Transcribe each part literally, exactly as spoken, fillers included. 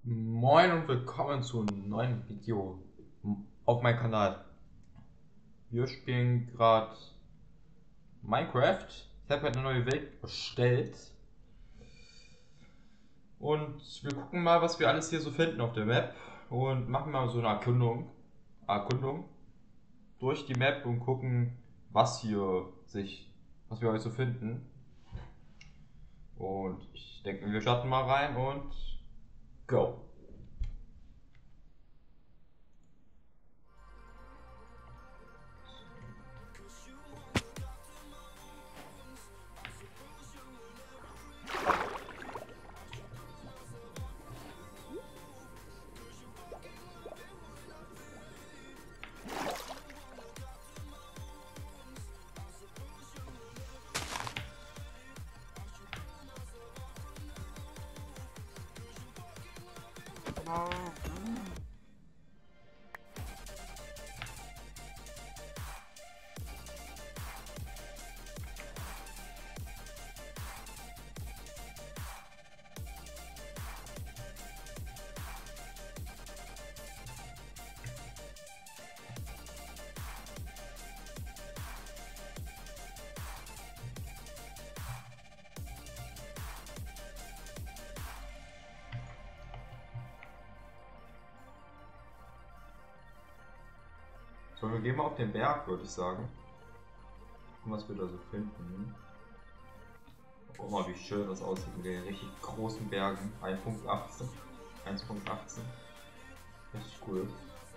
Moin und willkommen zu einem neuen Video auf meinem Kanal. Wir spielen gerade Minecraft. Ich habe halt eine neue Welt erstellt. Und wir gucken mal, was wir alles hier so finden auf der Map. Und machen mal so eine Erkundung, Erkundung durch die Map und gucken, was hier sich, was wir heute so finden. Und ich denke, wir starten mal rein und go. So, wir gehen mal auf den Berg, würde ich sagen. Gucken, was wir da so finden. Guck mal, wie schön das aussieht mit den richtig großen Bergen. eins Punkt achtzehn. eins Punkt achtzehn. Richtig cool.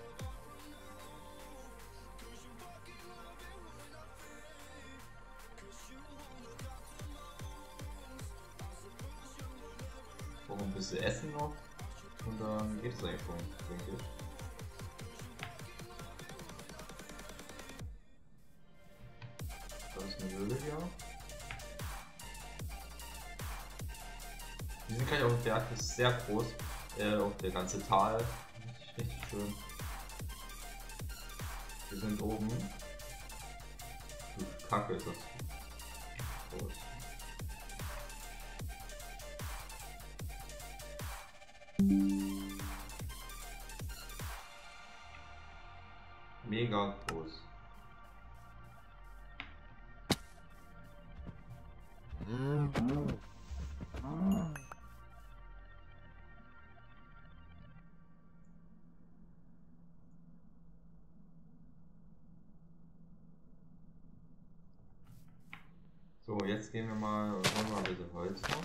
Brauchen ein bisschen Essen noch. Und dann geht es eigentlich schon, denke ich. Das ist eine Höhle hier. Wir sind gleich auf dem Berg, das ist sehr groß. Äh, auch der ganze Tal. Richtig, richtig schön. Wir sind oben. Wie Kacke ist das groß. Mega groß. So, jetzt gehen wir mal und holen mal ein bisschen Holz noch.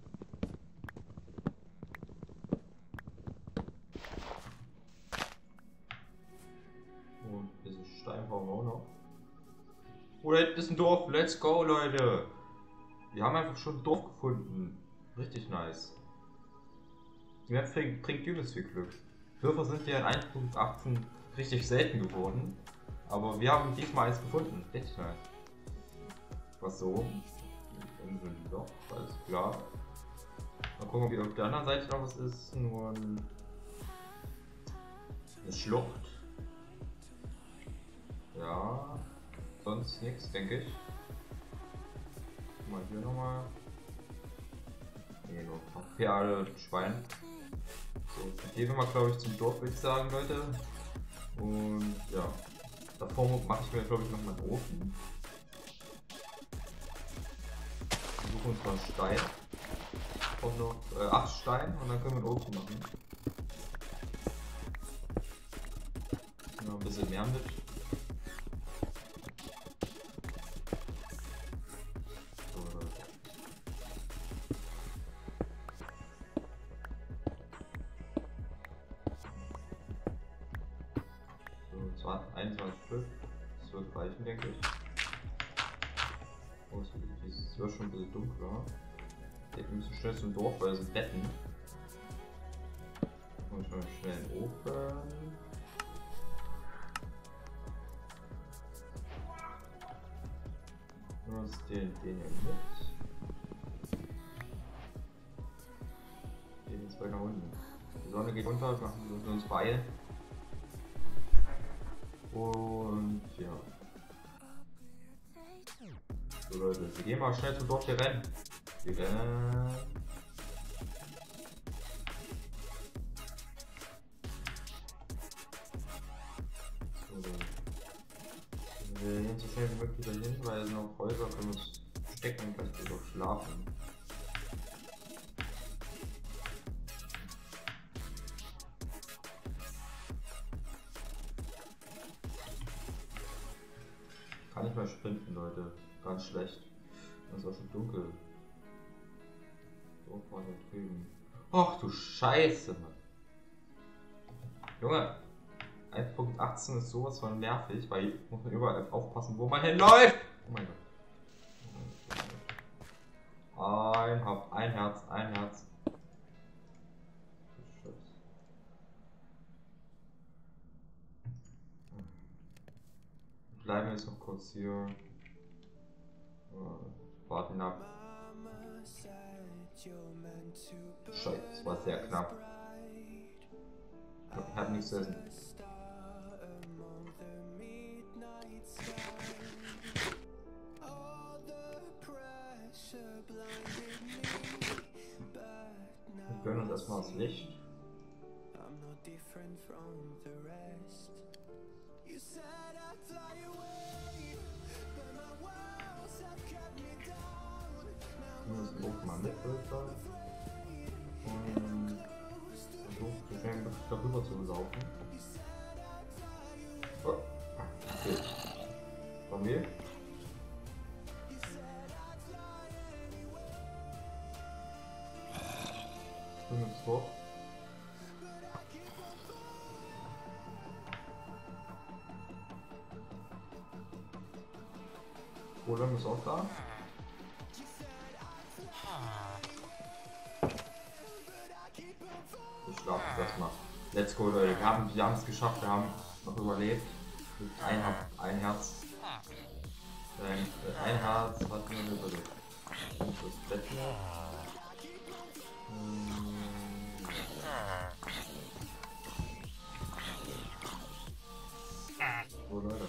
Und ein bisschen Stein brauchen wir auch noch. Oh, da hinten ist ein Dorf. Let's go, Leute. Wir haben einfach schon ein Dorf gefunden. Richtig nice. Die Map bringt übelst viel Glück. Dörfer sind ja in eins Punkt achtzehn richtig selten geworden. Aber wir haben diesmal eins gefunden. Richtig nice. Was so? Insel doch, alles klar. Mal gucken, ob hier auf der anderen Seite noch was ist. Nur ein, eine Schlucht. Ja, sonst nichts, denke ich. Guck mal hier nochmal. Ne, nur Pferde und Schwein. So, dann gehen wir mal, glaube ich, zum Dorf, würde ich sagen, Leute. Und ja, davor mache ich mir, glaube ich, noch mal einen Ofen. Wir suchen uns mal einen Stein. Und noch äh, acht Steine und dann können wir einen Ofen machen. Noch ein bisschen mehr mit. einundzwanzig Stück, das wird reichen, denke ich. Oh, es wird schon ein bisschen dunkler. Jetzt ein bisschen schnell zum Dorf, weil es sind Betten. Und schon schnell einen Ofen. Was den, den hier mit. Den jetzt weiter unten. Die Sonne geht runter, machen wir uns beeilen. Und ja. So Leute, wir gehen mal schnell zum Dorf hier rennen. Wir rennen. schnell wie möglich dahin, weil es sind noch Häuser, können wir uns stecken und gleich wieder schlafen. Kann nicht mehr sprinten, Leute. Ganz schlecht. Es ist auch schon dunkel. Dort war da drüben. Ach du Scheiße, Mann. Junge, eins Punkt achtzehn ist sowas von nervig, weil hier muss man überall aufpassen, wo man hinläuft. Oh mein Gott. Ein Haupt, ein Herz, ein Herz. Wir bleiben jetzt noch kurz hier. Warten ab. Scheiße, das war sehr knapp. Ich hab nichts zu essen. Wir gönnen uns erstmal das Licht. Wir müssen oben mal mitfiltern. Und versuchen, wir werden wirklich darüber zu laufen. Oh. Okay. Von mir? Ich bin jetzt tot. Golem ist auch da. Ich schlafe das mal. Let's go, Leute. Wir haben wir es geschafft. Wir haben noch überlebt. Ein, ein Herz. Ein, ein Herz hat mir überlebt. Das Bett hier. Hm. Oh, Leute.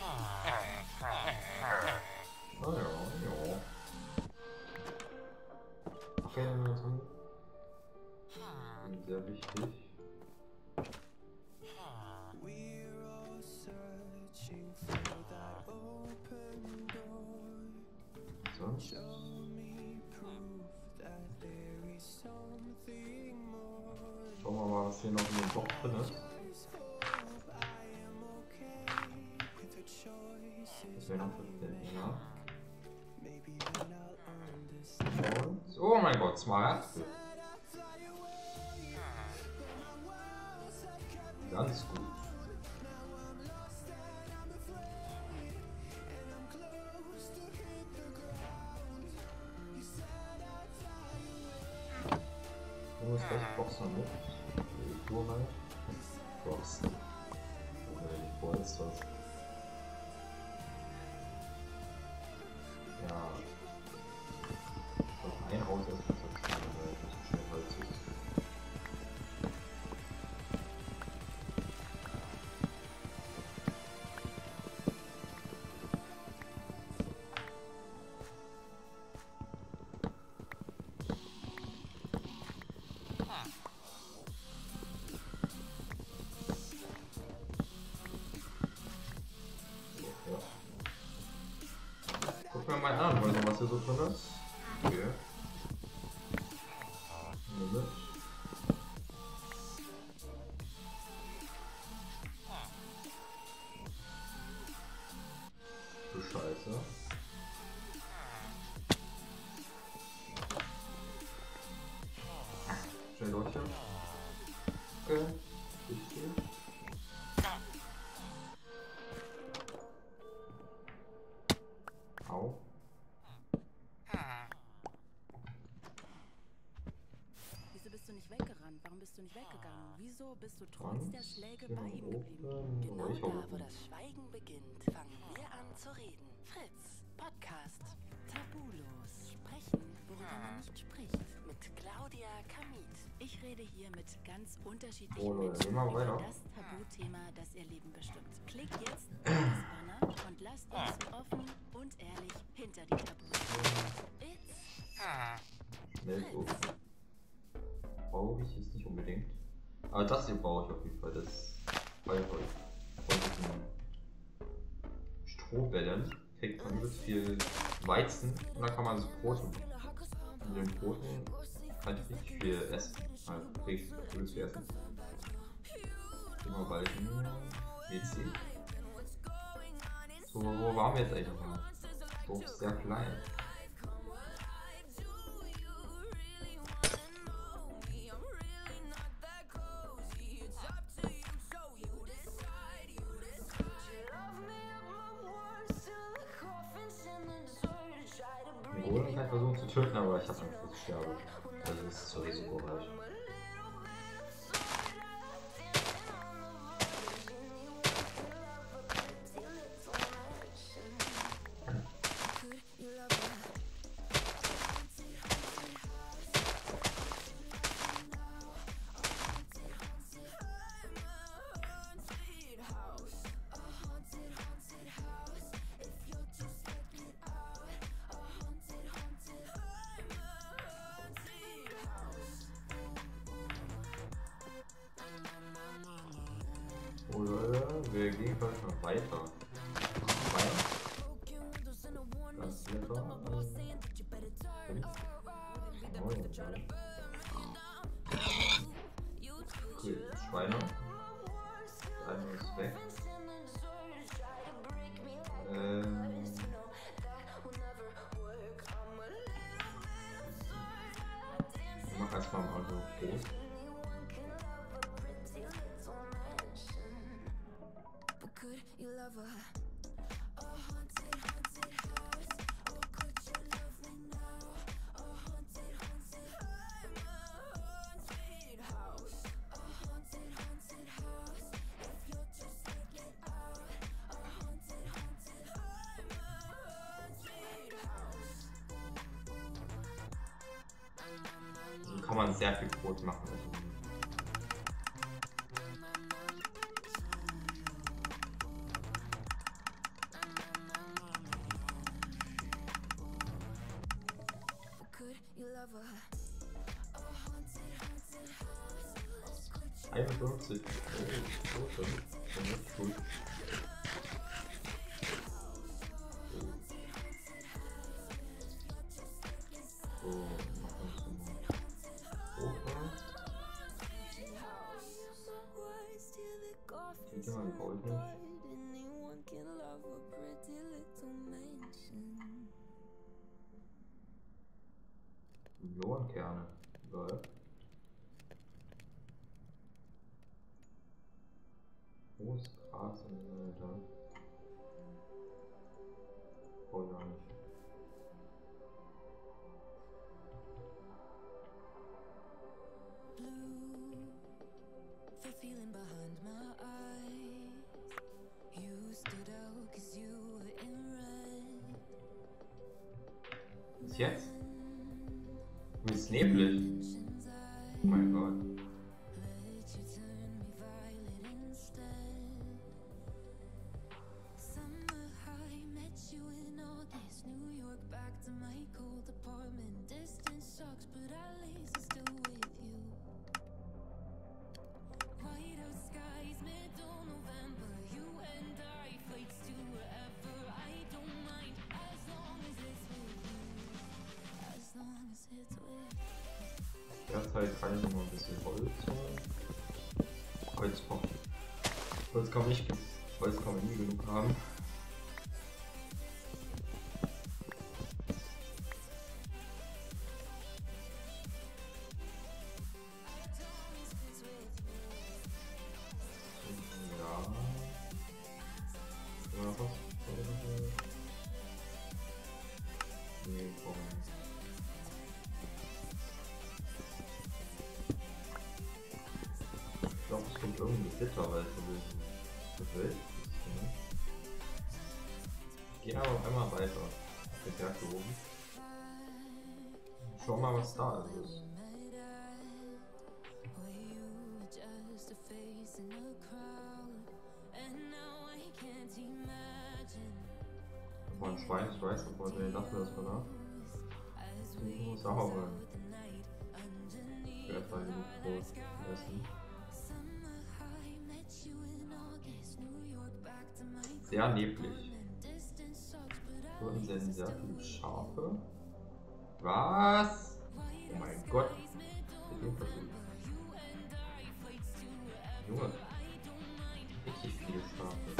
Oh ja, ja. Okay, dann wir uns sehr wichtig. Sonst? Schauen wir mal, was hier noch in dem Box drin ist. Das wäre noch für den ja. Und, oh mein Gott, Smaragd. Ganz gut. Du musst gleich Boxen mit. Die Tour mal. Boxen. Oder die Bolz was. Ja. Noch ein Haus erstmal zu ziehen, weil ich nicht so schnell Holz ist. Gucken wir mal an, was hier so drin ist. Okay. Moment. Du Scheiße. Schnell durch hier. Okay. Richtig. Au. Wieso bist du nicht weggerannt? Warum bist du nicht weggegangen? Wieso bist du trotz der Schläge bei ihm geblieben? Genau da, wo das Schweigen beginnt, fangen wir an zu reden. Fritz, Podcast. Tabulos. Sprechen, worüber man nicht spricht. Mit Claudia Kamit. Ich rede hier mit ganz unterschiedlichen Oh, Leute, Menschen gehen wir über weiter. das Tabuthema, das ihr Leben bestimmt. Klickt jetzt auf das Banner und lasst uns offen und ehrlich hinter die Tabus. It's Melkofen. Brauche ich jetzt nicht unbedingt. Aber das hier brauche ich auf jeden Fall. Das Feuerholz. Von diesen Strohbällen. kriegt man übelst viel Weizen und dann kann man so Brote. Und den Broten kann ich richtig viel essen. Also richtig übelst viel essen. Immer bei W C. So, wo waren wir jetzt eigentlich noch? So sehr klein. Den Golem kann ich versuchen zu töten, aber ich habe Angst, dass ich sterbe. Also das ist zu risikoreich. Oder wir gehen vielleicht noch weiter. Weiter. Das hier war. Okay, Schweine. Der eine ist weg. Ähm. Ich mach erstmal im Auto groß. So kann man sehr viel Brot machen. einundfünfzig. Oh, so schon. Schon nicht gut. So, machen wir zum Opa. Die Dinger gebaut nicht. Mohrenkerne. Geil. Großes Gras in der Seite. Oh ja nicht. Bis jetzt? Wie ist neblig? Oh mein Gott. Derzeit kann ich noch mal ein bisschen Holz holen. Holz braucht. Holz kann ich, Holz kann man nie genug haben. Ja. Ja, was? Nee, komm. Ich glaube, es kommt irgendwie Gitter, weil es so wild ist. Ich gehe aber einmal weiter auf den Berg hier oben. Schau mal, was da ist. Von Schwein, ich weiß, aber nee, lass mir das mal nach. Ich muss auch rein. Ich werde erstmal genug Brot essen. Sehr neblig. Dort sind sehr viele Schafe. Was? Oh mein Gott. Junge. Richtig viele Schafe.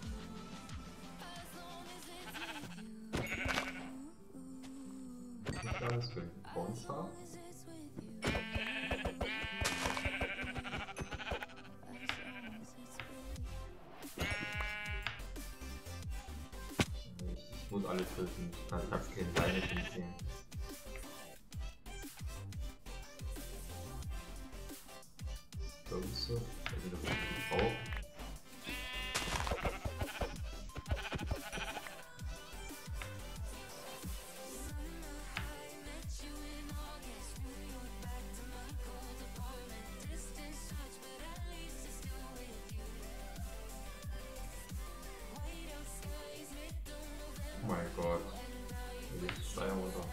Was ist das für ein Braunschaf? Ich muss alle töten. Ich hab's keine Beine gesehen. So, da sind doch die Frau. Oh mein Gott. Hier ist Schleiermutter.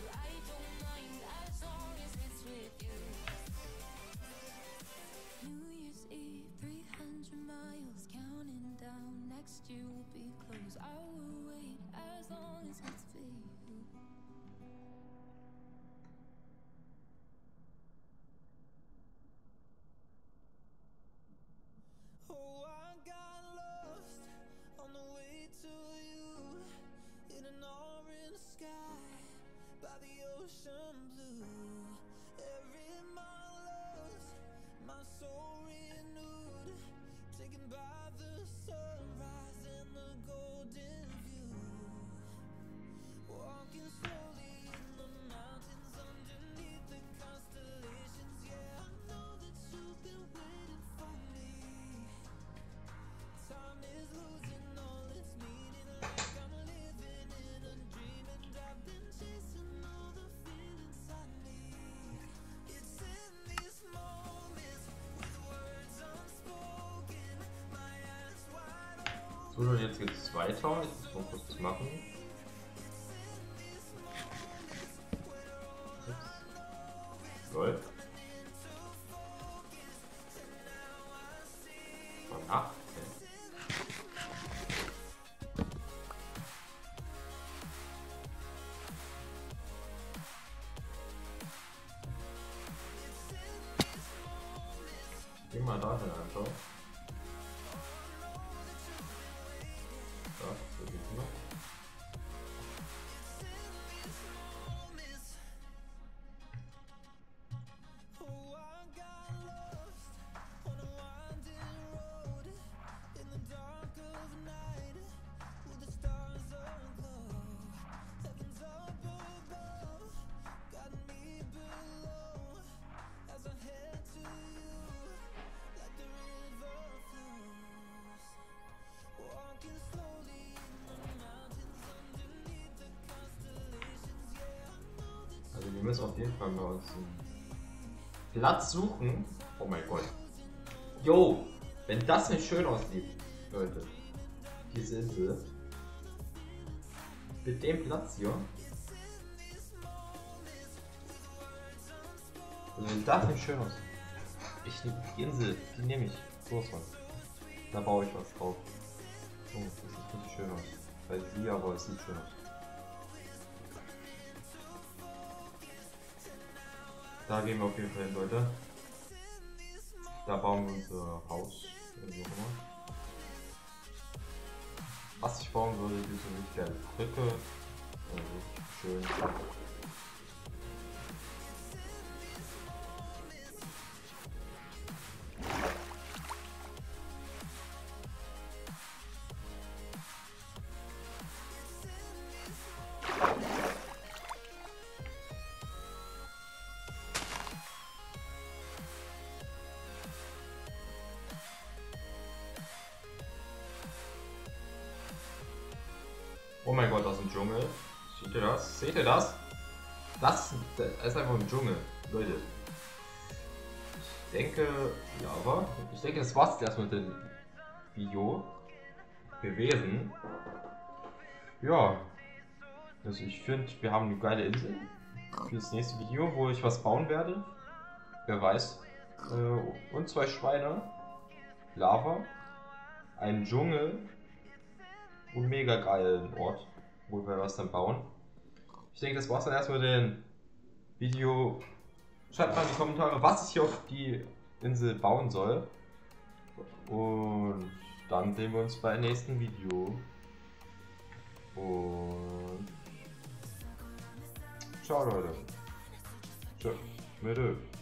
So, und jetzt geht es weiter. Ich muss mal kurz was machen. Ups. Lol. Von acht. Geh mal da hin einfach. Wir müssen auf jeden Fall mal uns einen Platz suchen. Oh mein Gott. Jo, wenn das nicht schön aussieht, Leute. Diese Insel. Mit dem Platz hier. Also wenn das nicht schön aussieht. Ich nehme die Insel, die nehme ich. So von. Da baue ich was drauf. Oh, das sieht nicht schön aus. Weil sie, aber es sieht schön aus. Da gehen wir auf jeden Fall hin, Leute. Da bauen wir unser Haus. Was ich bauen würde, ist eine richtig geile Brücke. Also schön. Oh mein Gott, das ist ein Dschungel. Seht ihr das? Seht ihr das? Das ist einfach ein Dschungel, Leute. Ich denke, ja, aber ich denke, das war's jetzt erstmal mit dem Video gewesen. Ja, also ich finde, wir haben eine geile Insel für das nächste Video, wo ich was bauen werde. Wer weiß. Und zwei Schweine, Lava, ein Dschungel und mega geilen Ort. wo wir was dann bauen. Ich denke, das war's dann erstmal mit dem Video. Schreibt mal in die Kommentare, was ich hier auf die Insel bauen soll. Und dann sehen wir uns beim nächsten Video. Und ciao Leute. Ciao. Mitte.